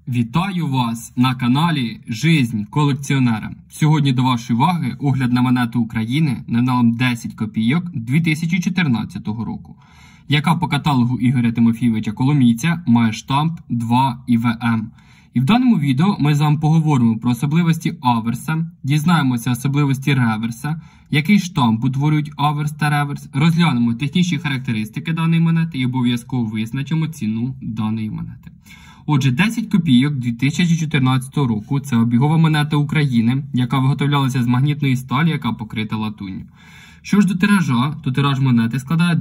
Вітаю вас на каналі Жизнь колекціонера. Сьогодні до вашої уваги огляд на монету України номіналом 10 копійок 2014 року, яка по каталогу Ігоря Тимофійовича Коломійця має штамп 2 ІВМ. І в даному відео ми з вами поговоримо про особливості аверса, дізнаємося особливості реверса, який штамп утворюють аверс та реверс, розглянемо технічні характеристики даної монети і обов'язково визначимо ціну даної монети. Отже, 10 копійок 2014 року – це обігова монета України, яка виготовлялася з магнітної сталі, яка покрита латунню. Що ж до тиража, то тираж монети складає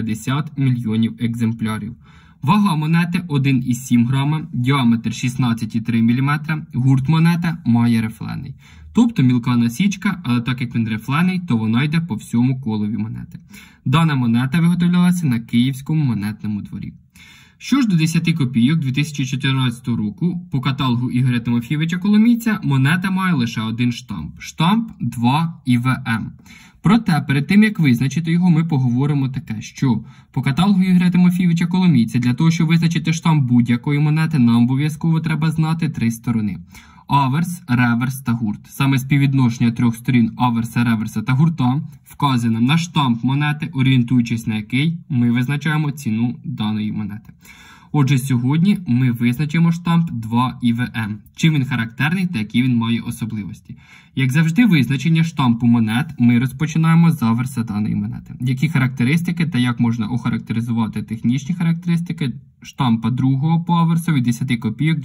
250 мільйонів екземплярів. Вага монети 1,7 грама, діаметр 16,3 мм, гурт монети має рифлений. Тобто мілка насічка, але так як він рифлений, то вона йде по всьому колові монети. Дана монета виготовлялася на Київському монетному дворі. Що ж до 10 копійок 2014 року, по каталогу Ігоря Тимофійовича Коломійця, монета має лише один штамп – штамп 2 ІВМ. Проте, перед тим, як визначити його, ми поговоримо таке, що по каталогу Ігоря Тимофійовича Коломійця, для того, щоб визначити штамп будь-якої монети, нам обов'язково треба знати три сторони – аверс, реверс та гурт. Саме співвідношення трьох сторін аверса, реверса та гурта вказане на штамп монети, орієнтуючись на який ми визначаємо ціну даної монети. Отже, сьогодні ми визначимо штамп 2 ІВМ. Чим він характерний та які він має особливості. Як завжди, визначення штампу монет ми розпочинаємо з аверса даної монети. Які характеристики та як можна охарактеризувати технічні характеристики штампа другого по аверсу від 10 копійок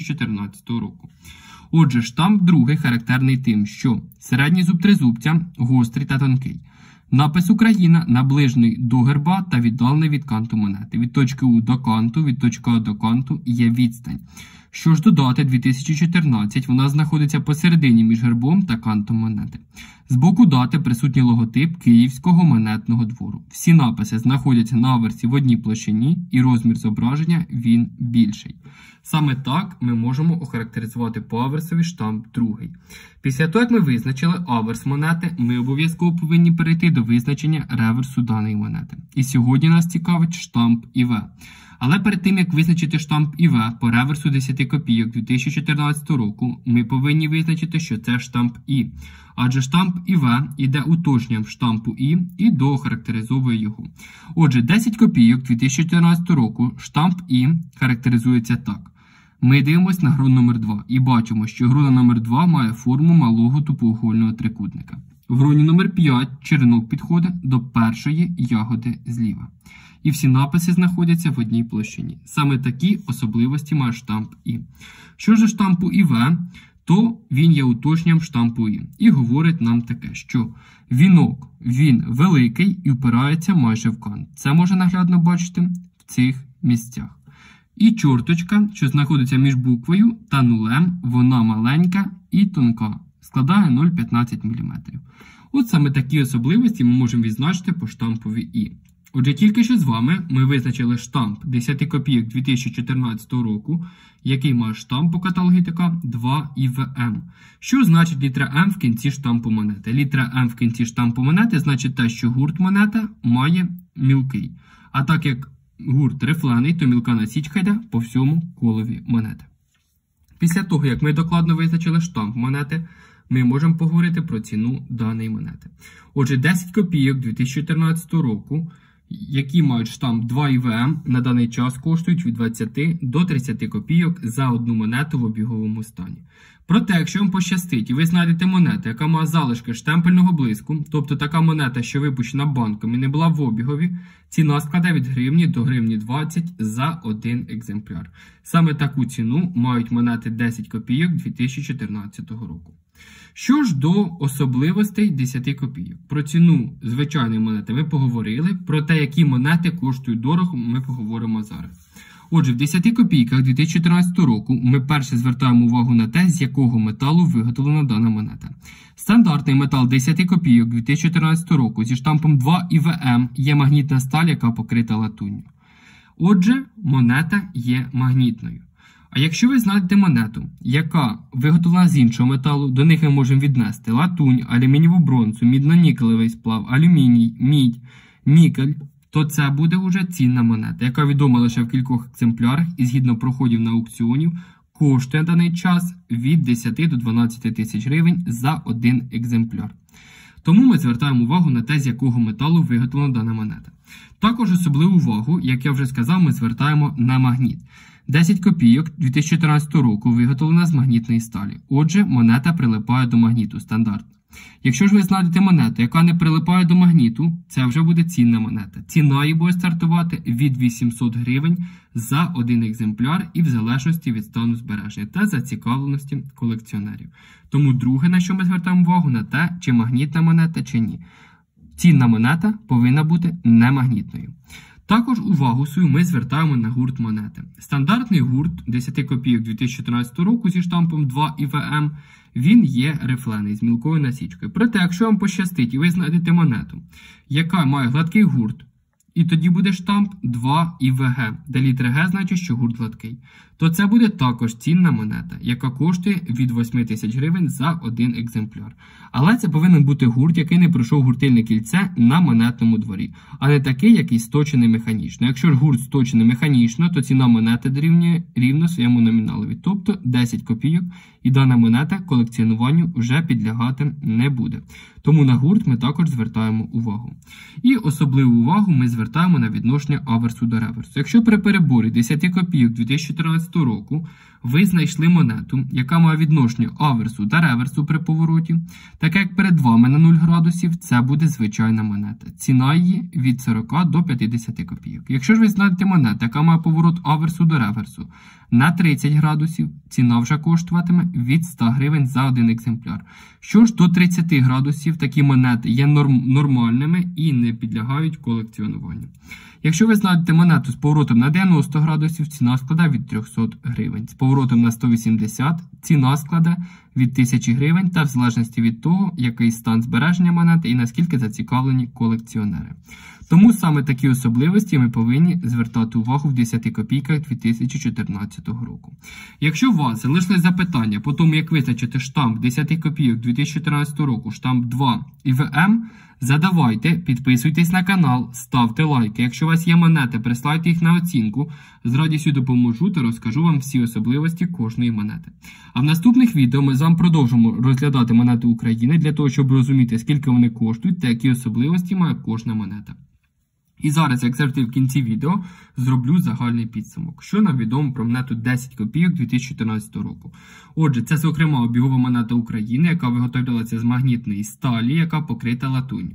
2014 року. Отже, штамп другий характерний тим, що середній зуб тризубця гострий та тонкий. Напис Україна наближений до герба та віддалений від канту монети. Від точки У до канту, від точки А до канту є відстань. Що ж до дати 2014, вона знаходиться посередині між гербом та кантом монети. З боку дати присутній логотип Київського монетного двору. Всі написи знаходяться на аверсі в одній площині і розмір зображення він більший. Саме так ми можемо охарактеризувати по аверсові штамп другий. Після того, як ми визначили аверс монети, ми обов'язково повинні перейти до визначення реверсу даної монети. І сьогодні нас цікавить штамп ІВ. Але перед тим, як визначити штамп ІВ по реверсу 10 копійок 2014 року, ми повинні визначити, що це штамп І. Адже штамп ІВ іде уточненням штампу І і доохарактеризовує його. Отже, 10 копійок 2014 року штамп І характеризується так. Ми дивимося на грон номер 2 і бачимо, що грона номер 2 має форму малого тупоугольного трикутника. В гроні номер 5 черенок підходить до першої ягоди зліва. І всі написи знаходяться в одній площині. Саме такі особливості має штамп І. Що ж до штампу ІВ, то він є уточненням штампу І. І говорить нам таке, що вінок, він великий і впирається майже в кант. Це можна наглядно бачити в цих місцях. І чорточка, що знаходиться між буквою та нулем, вона маленька і тонка, складає 0,15 мм. От саме такі особливості ми можемо відзначити по штампові І. Отже, тільки що з вами ми визначили штамп 10 копійок 2014 року, який має штамп по каталогу ТК 2 ІВМ. Що значить літера М в кінці штампу монети? Літера М в кінці штампу монети значить те, що гурт монета має мілкий. А так як гурт рифлений, то мілка насічка йде по всьому колові монети. Після того, як ми докладно визначили штамп монети, ми можемо поговорити про ціну даної монети. Отже, 10 копійок 2014 року, які мають штамп 2 ІВМ, на даний час коштують від 20 до 30 копійок за одну монету в обіговому стані. Проте, якщо вам пощастить і ви знайдете монету, яка має залишки штемпельного блиску, тобто така монета, що випущена банком і не була в обігові, ціна складе від гривні до гривні 20 за один екземпляр. Саме таку ціну мають монети 10 копійок 2014 року. Що ж до особливостей 10 копійок? Про ціну звичайної монети ми поговорили, про те, які монети коштують дорого, ми поговоримо зараз. Отже, в 10 копійках 2014 року ми перше звертаємо увагу на те, з якого металу виготовлена дана монета. Стандартний метал 10 копійок 2014 року зі штампом 2 ІВМ є магнітна сталь, яка покрита латунню. Отже, монета є магнітною. А якщо ви знайдете монету, яка виготовлена з іншого металу, до них ми можемо віднести латунь, алюмінієву бронзу, мідно-нікелевий сплав, алюміній, мідь, нікель, то це буде вже цінна монета, яка відома лише в кількох екземплярах і згідно проходів на аукціонів коштує на даний час від 10 до 12 тисяч гривень за один екземпляр. Тому ми звертаємо увагу на те, з якого металу виготовлена дана монета. Також особливу увагу, як я вже сказав, ми звертаємо на магніт. 10 копійок 2014 року виготовлена з магнітної сталі. Отже, монета прилипає до магніту стандартно. Якщо ж ви знайдете монету, яка не прилипає до магніту, це вже буде цінна монета. Ціна її буде стартувати від 800 гривень за один екземпляр і в залежності від стану збереження та зацікавленості колекціонерів. Тому друге, на що ми звертаємо увагу, на те, чи магнітна монета, чи ні. Цінна монета повинна бути немагнітною. Також увагу свою ми звертаємо на гурт монети. Стандартний гурт 10 копійок 2014 року зі штампом 2 ІВМ, він є рифлений з мілкою насічкою. Проте, якщо вам пощастить і ви знайдете монету, яка має гладкий гурт, і тоді буде штамп 2 ІВГ, де літера Г значить, що гурт гладкий, то це буде також цінна монета, яка коштує від 8 тисяч гривень за один екземпляр. Але це повинен бути гурт, який не пройшов гуртильне кільце на монетному дворі, а не такий, який сточений механічно. Якщо ж гурт сточений механічно, то ціна монети дорівнює рівно своєму номіналові, тобто 10 копійок, і дана монета колекціонуванню вже підлягати не буде. Тому на гурт ми також звертаємо увагу. І особливу увагу ми звертаємо на відношення аверсу до реверсу. Якщо при переборі 10 копійок 2014 року ви знайшли монету, яка має відношення аверсу до реверсу при повороті, так як перед вами на 0 градусів, це буде звичайна монета. Ціна її від 40 до 50 копійок. Якщо ж ви знайдете монету, яка має поворот аверсу до реверсу на 30 градусів, ціна вже коштуватиме від 100 гривень за один екземпляр. Що ж до 30 градусів, такі монети є нормальними і не підлягають колекціонуванню. Якщо ви знайдете монету з поворотом на 90 градусів, ціна складає від 300 гривень. З поворотом на 180 ціна складе від 1000 гривень та в залежності від того, який стан збереження монети і наскільки зацікавлені колекціонери. Тому саме такі особливості ми повинні звертати увагу в 10 копійках 2014 року. Якщо у вас залишились запитання по тому, як визначити штамп 10 копійок 2014 року, штамп 2 ІВМ, задавайте, підписуйтесь на канал, ставте лайки. Якщо у вас є монети, присилайте їх на оцінку. З радістю допоможу та розкажу вам всі особливості кожної монети. А в наступних відео ми з вами продовжимо розглядати монети України для того, щоб розуміти, скільки вони коштують та які особливості має кожна монета. І зараз, як завжди в кінці відео, зроблю загальний підсумок. Що нам відомо про монету 10 копійок 2014 року? Отже, це, зокрема, обігова монета України, яка виготовлялася з магнітної сталі, яка покрита латунню.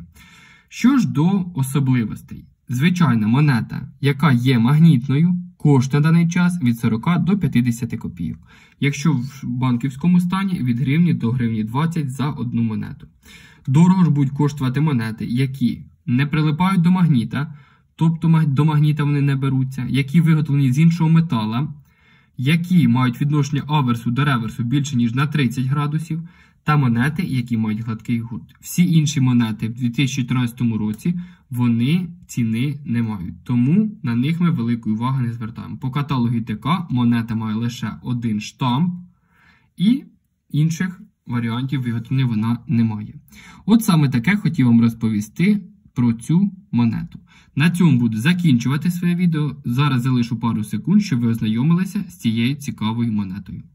Що ж до особливостей? Звичайна монета, яка є магнітною, коштує на даний час від 40 до 50 копійок. Якщо в банківському стані від гривні до гривні 20 за одну монету. Дорого ж будуть коштувати монети, які не прилипають до магніта, тобто до магніта вони не беруться, які виготовлені з іншого метала, які мають відношення аверсу до реверсу більше, ніж на 30 градусів, та монети, які мають гладкий гурт. Всі інші монети в 2014 році, вони ціни не мають. Тому на них ми великої уваги не звертаємо. По каталогу ТК монета має лише один штамп і інших варіантів виготовлення вона не має. От саме таке хотів вам розповісти про цю монету. На цьому буду закінчувати своє відео. Зараз залишу пару секунд, щоб ви ознайомилися з цією цікавою монетою.